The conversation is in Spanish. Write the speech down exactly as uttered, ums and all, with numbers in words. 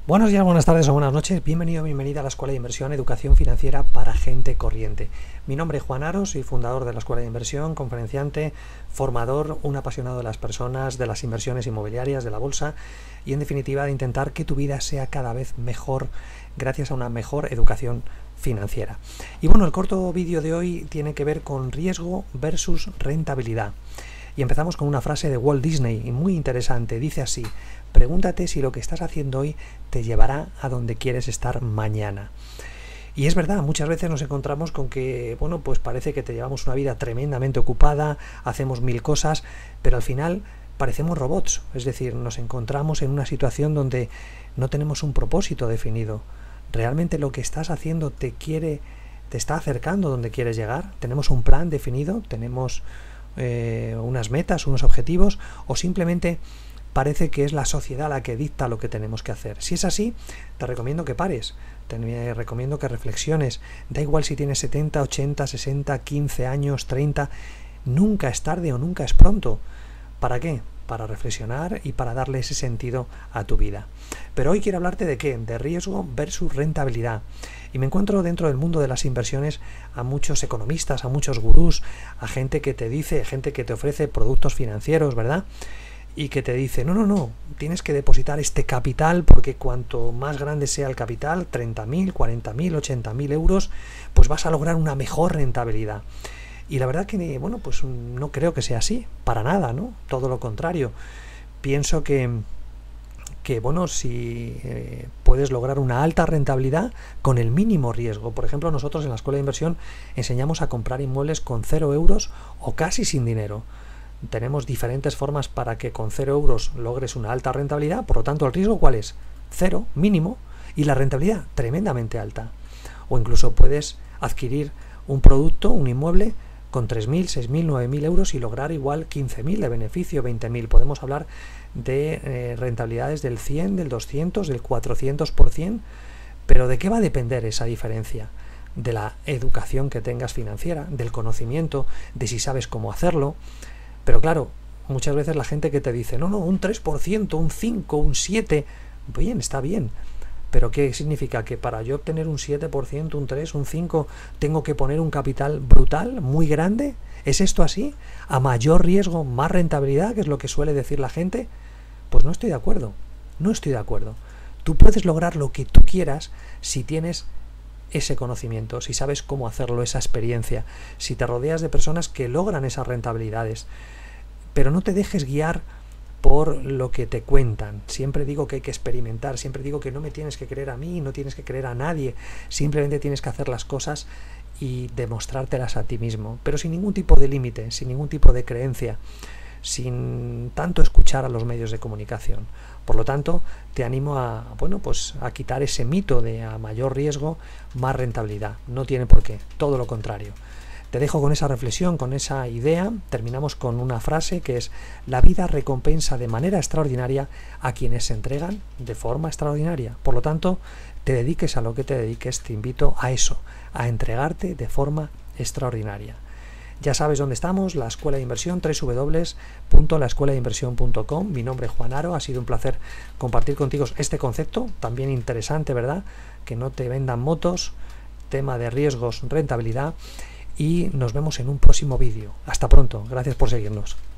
Buenos días, buenas tardes o buenas noches. Bienvenido, bienvenida a la Escuela de Inversión, Educación Financiera para Gente Corriente. Mi nombre es Juan Aro, soy fundador de la Escuela de Inversión, conferenciante, formador, un apasionado de las personas, de las inversiones inmobiliarias, de la bolsa y en definitiva de intentar que tu vida sea cada vez mejor gracias a una mejor educación financiera. Y bueno, el corto vídeo de hoy tiene que ver con riesgo versus rentabilidad. Y empezamos con una frase de Walt Disney, muy interesante. Dice así: pregúntate si lo que estás haciendo hoy te llevará a donde quieres estar mañana. Y es verdad, muchas veces nos encontramos con que, bueno, pues parece que te llevamos una vida tremendamente ocupada, hacemos mil cosas, pero al final parecemos robots. Es decir, nos encontramos en una situación donde no tenemos un propósito definido. ¿Realmente lo que estás haciendo te quiere, te está acercando donde quieres llegar? ¿Tenemos un plan definido? ¿Tenemos eh, unas metas, unos objetivos? ¿O simplemente parece que es la sociedad la que dicta lo que tenemos que hacer? Si es así, te recomiendo que pares, te recomiendo que reflexiones. Da igual si tienes setenta, ochenta, sesenta, quince años, treinta, nunca es tarde o nunca es pronto. ¿Para qué? Para reflexionar y para darle ese sentido a tu vida. Pero hoy quiero hablarte de qué, de riesgo versus rentabilidad. Y me encuentro dentro del mundo de las inversiones a muchos economistas, a muchos gurús, a gente que te dice, gente que te ofrece productos financieros, ¿verdad? Y que te dice, no, no, no, tienes que depositar este capital porque cuanto más grande sea el capital, treinta mil, cuarenta mil, ochenta mil euros, pues vas a lograr una mejor rentabilidad. Y la verdad que, bueno, pues no creo que sea así, para nada, ¿no? Todo lo contrario. Pienso que, que bueno, si eh, puedes lograr una alta rentabilidad con el mínimo riesgo. Por ejemplo, nosotros en la Escuela de Inversión enseñamos a comprar inmuebles con cero euros o casi sin dinero. Tenemos diferentes formas para que con cero euros logres una alta rentabilidad, por lo tanto el riesgo ¿cuál es? Cero, mínimo, y la rentabilidad tremendamente alta. O incluso puedes adquirir un producto, un inmueble, con tres mil, seis mil, nueve mil euros y lograr igual quince mil de beneficio, veinte mil. Podemos hablar de eh, rentabilidades del cien, del doscientos, del cuatrocientos por ciento, pero ¿de qué va a depender esa diferencia? De la educación que tengas financiera, del conocimiento, de si sabes cómo hacerlo. Pero claro, muchas veces la gente que te dice, no, no, un tres por ciento, un cinco por ciento, un siete por ciento, bien, está bien. Pero ¿qué significa? ¿Que para yo obtener un siete por ciento, un tres por ciento, un cinco por ciento, tengo que poner un capital brutal, muy grande? ¿Es esto así? ¿A mayor riesgo, más rentabilidad, que es lo que suele decir la gente? Pues no estoy de acuerdo, no estoy de acuerdo. Tú puedes lograr lo que tú quieras si tienes ese conocimiento, si sabes cómo hacerlo, esa experiencia, si te rodeas de personas que logran esas rentabilidades. Pero no te dejes guiar por lo que te cuentan. Siempre digo que hay que experimentar, siempre digo que no me tienes que creer a mí, no tienes que creer a nadie, simplemente tienes que hacer las cosas y demostrártelas a ti mismo, pero sin ningún tipo de límite, sin ningún tipo de creencia, sin tanto escuchar a los medios de comunicación. Por lo tanto, te animo a, bueno, pues a quitar ese mito de a mayor riesgo, más rentabilidad. No tiene por qué, todo lo contrario. Te dejo con esa reflexión, con esa idea. Terminamos con una frase que es: la vida recompensa de manera extraordinaria a quienes se entregan de forma extraordinaria. Por lo tanto, te dediques a lo que te dediques, te invito a eso, a entregarte de forma extraordinaria. Ya sabes dónde estamos, la Escuela de Inversión, doble u doble u doble u punto la escuela de inversión punto com. Mi nombre es Juan Aro, ha sido un placer compartir contigo este concepto, también interesante, ¿verdad? Que no te vendan motos, tema de riesgos, rentabilidad, y nos vemos en un próximo vídeo. Hasta pronto, gracias por seguirnos.